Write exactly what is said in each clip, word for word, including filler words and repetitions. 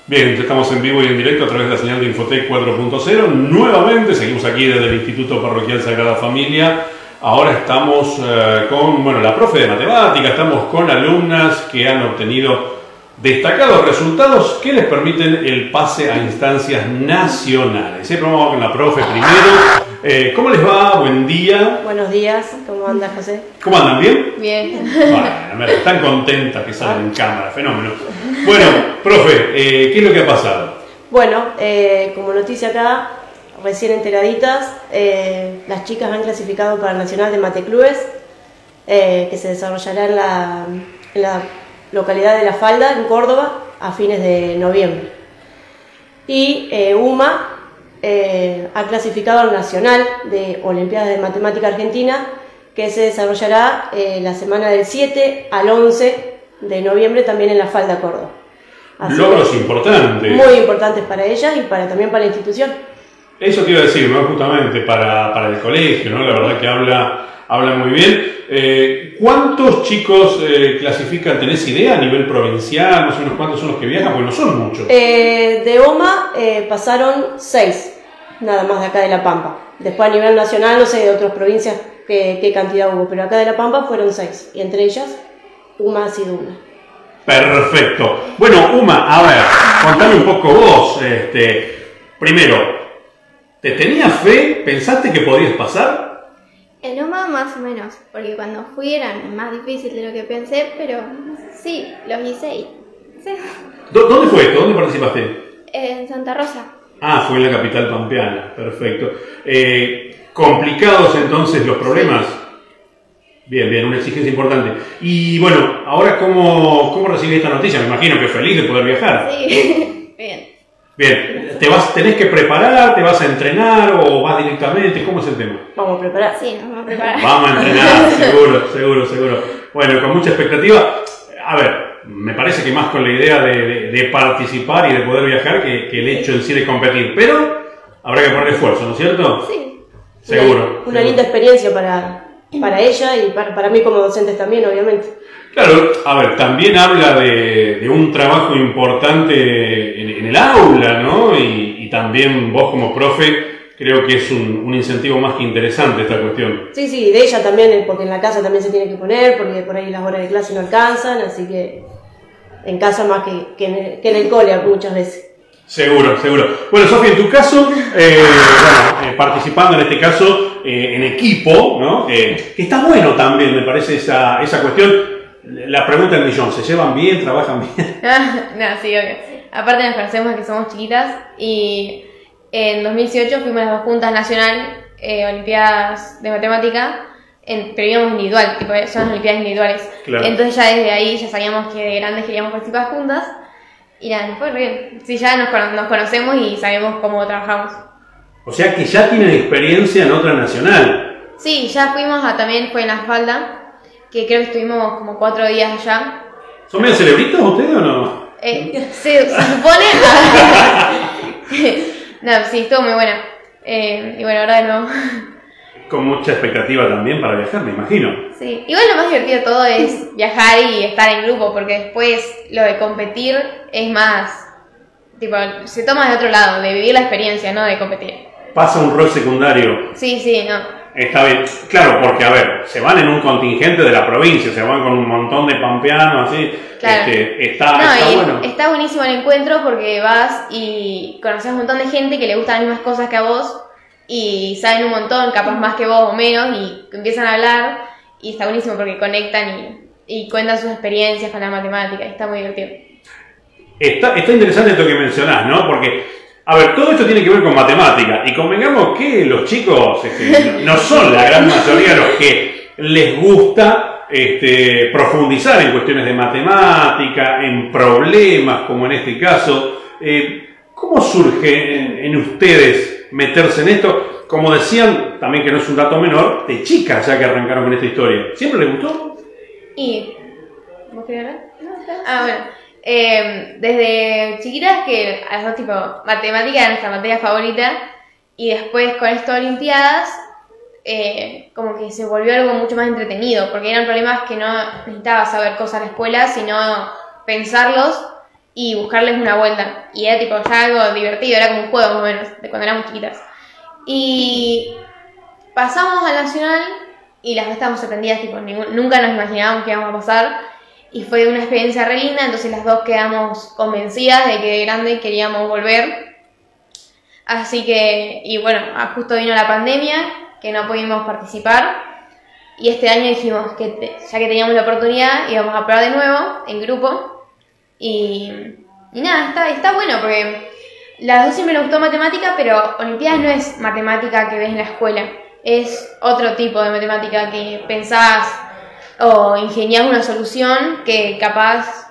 Bien, ya estamos en vivo y en directo a través de la señal de Infotec cuatro punto cero. Nuevamente seguimos aquí desde el Instituto Parroquial Sagrada Familia. Ahora estamos eh, con, bueno, la profe de matemática, estamos con alumnas que han obtenido destacados resultados que les permiten el pase a instancias nacionales. Siempre vamos con la profe primero. Eh, ¿Cómo les va? Buen día. Buenos días. ¿Cómo anda, José? ¿Cómo andan? ¿Bien? Bien. Bueno, están contentas que salen en cámara. Fenómeno. Bueno, profe, eh, ¿qué es lo que ha pasado? Bueno, eh, como noticia acá, recién enteraditas, eh, las chicas han clasificado para el Nacional de Mateclubes, eh, que se desarrollará en la, en la localidad de La Falda, en Córdoba, a fines de noviembre. Y eh, UMA eh, ha clasificado al Nacional de Olimpiadas de Matemática Argentina, que se desarrollará eh, la semana del siete al once de noviembre, también en La Falda, Córdoba. Así Logros importantes. Muy importantes para ellas y para, también para la institución. Eso te iba a decir, ¿no? Justamente para, para el colegio, ¿no? La verdad que habla, habla muy bien. Eh, ¿Cuántos chicos eh, clasifican? ¿Tenés idea a nivel provincial? Más o menos cuántos son los que viajan, porque no son muchos. Eh, de OMA eh, pasaron seis, nada más de acá de La Pampa. Después a nivel nacional, no sé, de otras provincias qué, qué cantidad hubo, pero acá de La Pampa fueron seis. Y entre ellas, UMA ha sido una. Perfecto. Bueno, Uma, a ver, contame un poco vos. Este, primero, ¿te tenías fe? ¿Pensaste que podías pasar? En UMA más o menos, porque cuando fui eran más difíciles de lo que pensé, pero sí, los hice y... Sí. ¿Dónde fue esto? ¿Dónde participaste? En Santa Rosa. Ah, fue en la capital pampeana, perfecto. Eh, ¿Complicados entonces los problemas? Bien, bien, una exigencia importante. Y bueno, ahora ¿cómo, cómo recibí esta noticia? Me imagino que feliz de poder viajar. Sí, bien. Bien, ¿te vas, tenés que preparar, te vas a entrenar o vas directamente? ¿Cómo es el tema? Vamos a preparar. Sí, nos vamos a preparar. Vamos a entrenar, seguro, seguro, seguro. Bueno, con mucha expectativa. A ver, me parece que más con la idea de, de, de participar y de poder viajar que, que el hecho en sí de competir. Pero habrá que poner esfuerzo, ¿no es cierto? Sí. Seguro. Una, una seguro. linda experiencia para, para ella y para, para mí como docentes también, obviamente. Claro, a ver, también habla de, de un trabajo importante en, en el aula, ¿no? Y, y también vos como profe, creo que es un, un incentivo más que interesante esta cuestión. Sí, sí, de ella también, porque en la casa también se tiene que poner, porque por ahí las horas de clase no alcanzan, así que en casa más que, que, en, el, que en el cole muchas veces. Seguro, seguro. Bueno, Sofía, en tu caso, eh, bueno, eh, participando en este caso eh, en equipo, ¿no? Eh, que está bueno también, me parece, esa, esa cuestión. La pregunta del millón, ¿se llevan bien, trabajan bien? No, sí, obvio. Aparte nos conocemos que somos chiquitas y en dos mil dieciocho fuimos a las dos juntas nacional, eh, Olimpiadas de Matemática, en, pero íbamos individual, tipo, son las Olimpiadas individuales. Claro. Entonces ya desde ahí ya sabíamos que de grandes queríamos participar juntas y nada, nos fue re bien. Sí, ya nos, nos conocemos y sabemos cómo trabajamos. O sea que ya tienen experiencia en otra nacional. Sí, ya fuimos a, también fue en La Falda, que creo que estuvimos como cuatro días allá. ¿Son medio cerebritos ustedes o no? Eh, se, se supone... No, sí, estuvo muy buena. Eh, y bueno, ahora de nuevo. Con mucha expectativa también para viajar, me imagino. Sí, igual lo más divertido de todo es viajar y estar en grupo, porque después lo de competir es más... Tipo, se toma de otro lado, de vivir la experiencia, no de competir. Pasa un rol secundario. Sí, sí, no. Está bien, claro, porque a ver, se van en un contingente de la provincia, se van con un montón de pampeanos, así, Claro. este, está, No, está y bueno. está buenísimo el encuentro porque vas y conoces un montón de gente que le gustan las mismas cosas que a vos y saben un montón, capaz más que vos o menos, y empiezan a hablar y está buenísimo porque conectan y, y cuentan sus experiencias con la matemática y está muy divertido. Está, está interesante esto que mencionás, ¿no? Porque, a ver, todo esto tiene que ver con matemática y convengamos que los chicos este, no son la gran mayoría los que les gusta este, profundizar en cuestiones de matemática, en problemas como en este caso. Eh, ¿Cómo surge en, en ustedes meterse en esto? Como decían, también que no es un dato menor, de chicas ya que arrancaron con esta historia. ¿Siempre les gustó? Y... ¿Vos querés hablar? No, está. Ah, bueno. Eh, desde chiquitas que a las dos, tipo, matemática era nuestra materia favorita y después con esto de Olimpiadas eh, como que se volvió algo mucho más entretenido porque eran problemas que no necesitaba saber cosas a la escuela sino pensarlos y buscarles una vuelta. Y era tipo ya algo divertido, era como un juego más o menos, de cuando éramos chiquitas. Y pasamos al Nacional y las dos estábamos sorprendidas, tipo, ningún, nunca nos imaginábamos que íbamos a pasar. Y fue una experiencia re linda, entonces las dos quedamos convencidas de que de grande queríamos volver. Así que, y bueno, justo vino la pandemia, que no pudimos participar. Y este año dijimos que te, ya que teníamos la oportunidad, íbamos a probar de nuevo, en grupo. Y, y nada, está, está bueno, porque las dos siempre nos gustó matemática, pero Olimpiadas no es matemática que ves en la escuela. Es otro tipo de matemática que pensás o ingeniás una solución que capaz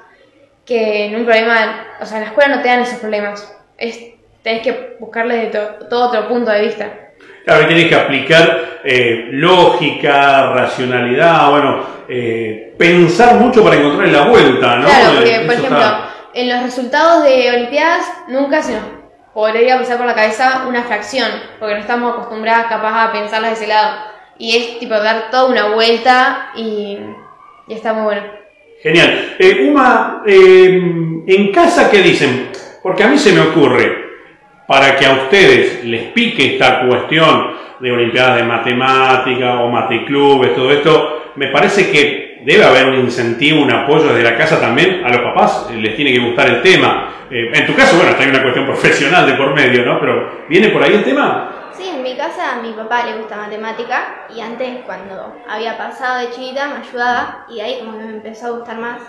que en un problema, o sea, en la escuela no te dan esos problemas. Es, tenés que buscarle de to, todo otro punto de vista. Claro, tienes que aplicar eh, lógica, racionalidad, bueno, eh, pensar mucho para encontrarle la vuelta, ¿no? Claro, porque, Eso por ejemplo, está... en los resultados de Olimpiadas nunca se nos podría pasar por la cabeza una fracción, porque no estamos acostumbradas capaz a pensarla de ese lado. Y es tipo dar toda una vuelta y, y está muy bueno. Genial. Eh, Uma, eh, en casa, ¿qué dicen? Porque a mí se me ocurre, para que a ustedes les pique esta cuestión de Olimpiadas de Matemática o Mateclubes, todo esto, me parece que debe haber un incentivo, un apoyo desde la casa también. A los papás les tiene que gustar el tema. Eh, en tu caso, bueno, está hay una cuestión profesional de por medio, ¿no? Pero ¿viene por ahí el tema? Sí, en mi casa a mi papá le gusta matemática y antes cuando había pasado de chiquita me ayudaba y ahí como que me empezó a gustar más.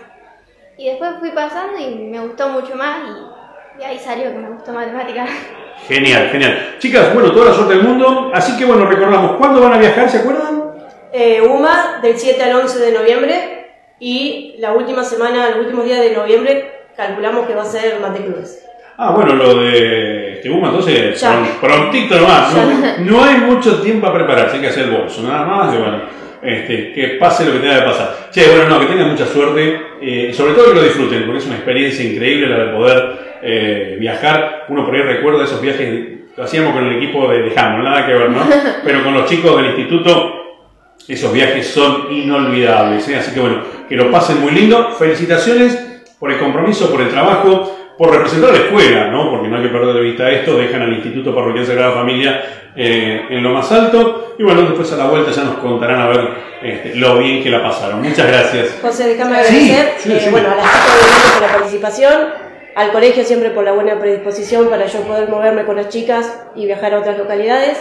Y después fui pasando y me gustó mucho más y, y ahí salió que me gustó matemática. Genial, genial. Chicas, bueno, toda la suerte del mundo. Así que bueno, recordamos, ¿cuándo van a viajar? ¿Se acuerdan? Eh, UMA del siete al once de noviembre y la última semana, los últimos días de noviembre calculamos que va a ser Mateclubes. Ah, bueno, lo de este UMA, entonces, Ya. pron- prontito nomás. No, no hay mucho tiempo a prepararse, hay que hacer el bolso, nada más. Y bueno, este, que pase lo que tenga que pasar. Che, bueno, no, que tengan mucha suerte eh, y sobre todo que lo disfruten, porque es una experiencia increíble la de poder eh, viajar. Uno por ahí recuerda esos viajes, lo hacíamos con el equipo de, de Hammond, nada que ver, ¿no? Pero con los chicos del instituto, esos viajes son inolvidables, ¿eh? Así que bueno, que lo pasen muy lindo. Felicitaciones por el compromiso, por el trabajo, por representar a la escuela, ¿no? Porque no hay que perder de vista esto, dejan al Instituto Parroquial Sagrada Familia eh, en lo más alto, y bueno, después a la vuelta ya nos contarán a ver este, lo bien que la pasaron. Muchas gracias. José, déjame Sí, agradecer sí, eh, sí. bueno, a las chicas obviamente por la participación, al colegio siempre por la buena predisposición para yo poder moverme con las chicas y viajar a otras localidades,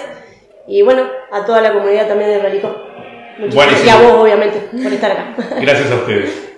y bueno, a toda la comunidad también de Ralicó. Muchas gracias. Y Buenísimo. a vos obviamente por estar acá. Gracias a ustedes.